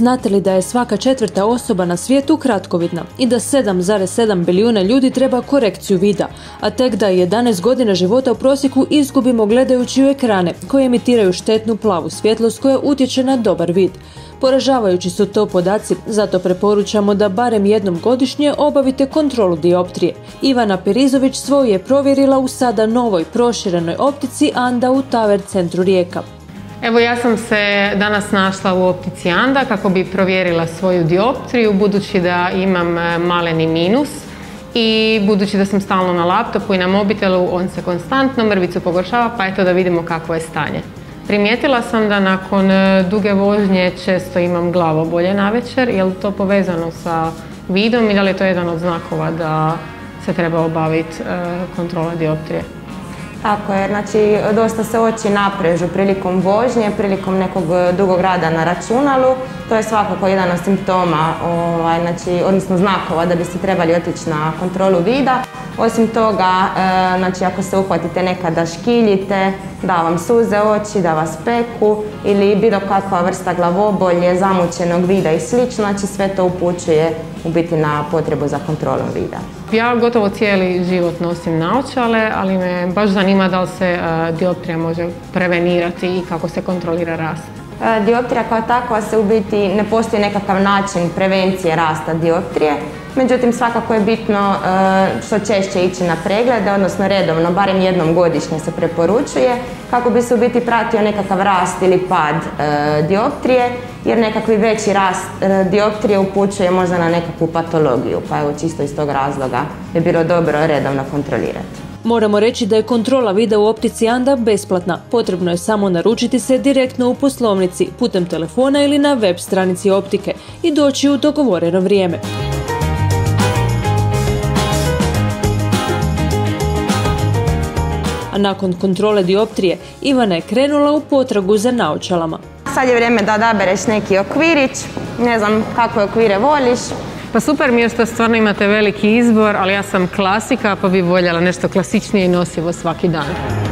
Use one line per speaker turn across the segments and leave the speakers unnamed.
Znate li da je svaka četvrta osoba na svijetu kratkovidna i da 7,7 milijuna ljudi treba korekciju vida, a tek da 11 godina života u prosjeku izgubimo gledajući u ekrane koji emitiraju štetnu plavu svjetlost koja utječe na dobar vid. Poražavajući su to podaci, zato preporučamo da barem jednom godišnje obavite kontrolu dioptrije. Ivana Perizović svoju je provjerila u sada novoj proširenoj optici Anda u Tower centru Rijeka.
Evo, ja sam se danas našla u optici Anda kako bi provjerila svoju dioptriju, budući da imam maleni minus i budući da sam stalno na laptopu i na mobitelu, on se konstantno mrvicu pogoršava, pa eto da vidimo kakvo je stanje. Primijetila sam da nakon duge vožnje često imam glavobolje navečer. Je li to povezano sa vidom i da li je to jedan od znakova da se treba obaviti kontrola dioptrije?
Tako je, znači dosta se oči naprežu prilikom vožnje, prilikom nekog dugog rada na računalu. To je svakako jedan od simptoma, odnosno znakova da biste trebali otići na kontrolu vida. Osim toga, znači ako se uhvatite nekada škiljite, da vam suze oči, da vas peku ili bilo kakva vrsta glavobolje, zamućenog vida i sl. Znači sve to upućuje u biti na potrebu za kontrolom vida.
Ja gotovo cijeli život nosim naočale, ali me baš zanima da li se dioptrija može prevenirati i kako se kontrolira rast.
Dioptrija kao takva se u biti ne postoji nekakav način prevencije rasta dioptrije, međutim svakako je bitno što češće ići na preglede, odnosno redovno, barem jednom godišnje se preporučuje, kako bi se u biti pratio nekakav rast ili pad dioptrije, jer nekakvi veći rast dioptrije upućuje možda na nekakvu patologiju, pa evo čisto iz tog razloga bi bilo dobro redovno kontrolirati.
Moramo reći da je kontrola vida u optici Anda besplatna. Potrebno je samo naručiti se direktno u poslovnici, putem telefona ili na web stranici optike i doći u dogovoreno vrijeme. A nakon kontrole dioptrije, Ivana je krenula u potragu za naočalama.
Sad je vrijeme da odabereš neki okvirić, ne znam kakve okvire voliš.
Pa super mi je što stvarno imate veliki izbor, ali ja sam klasika pa bi voljela nešto klasičnije i nosivo svaki dan.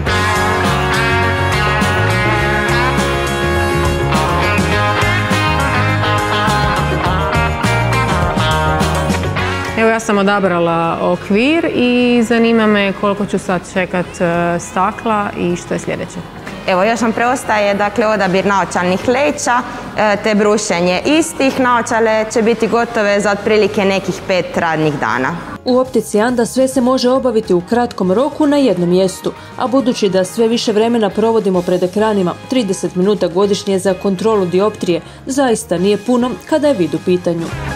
Evo, ja sam odabrala okvir i zanima me koliko ću sad čekat stakla i što je sljedeće.
Evo, još vam preostaje dakle odabir naočalnih leća te brušenje istih. Naočale će biti gotove za otprilike nekih 5 radnih dana.
U optici Anda sve se može obaviti u kratkom roku na jednom mjestu, a budući da sve više vremena provodimo pred ekranima, 30 minuta godišnje za kontrolu dioptrije zaista nije puno kada je vid u pitanju.